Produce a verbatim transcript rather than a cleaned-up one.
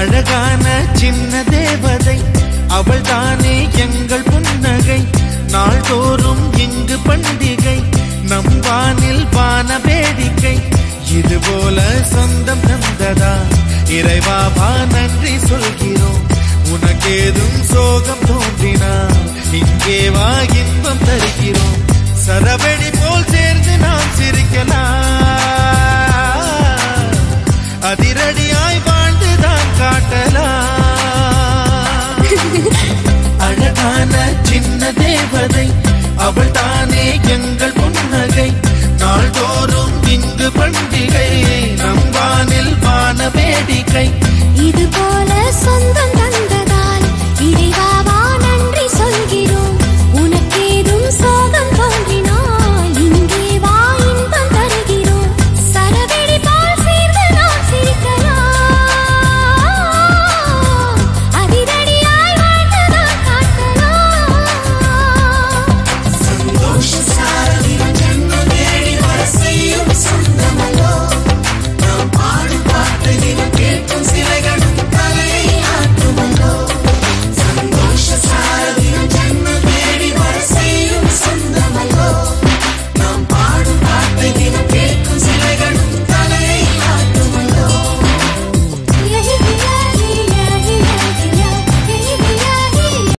அழகான சின்ன தேவதை அவள் தானே எங்கள் புன்னகை. நாள்தோறும் இங்கு பண்டிகை, நம் வானில் வான வேடிக்கை. இதுபோல சொந்தம் தந்ததா இறைவாவா நன்றி சொல்கிறோம். உனக்கேதும் சோகம் தோன்றினா இங்கே வா இன்பம் தருகிறோம். சரவெடி போல் சேர்ந்து நாம் சிரிக்கலாம், அதிரடியாய் வாழ்ந்துதான் காட்டலாம். அழகான சின்ன தேவதை அவள் தானே எங்கள் புன்னகை. நாள்தோறும் இங்கு பண்டிகை, நம் வானில் வான வேடிக்கை. இது போல சொந்தம் தந்த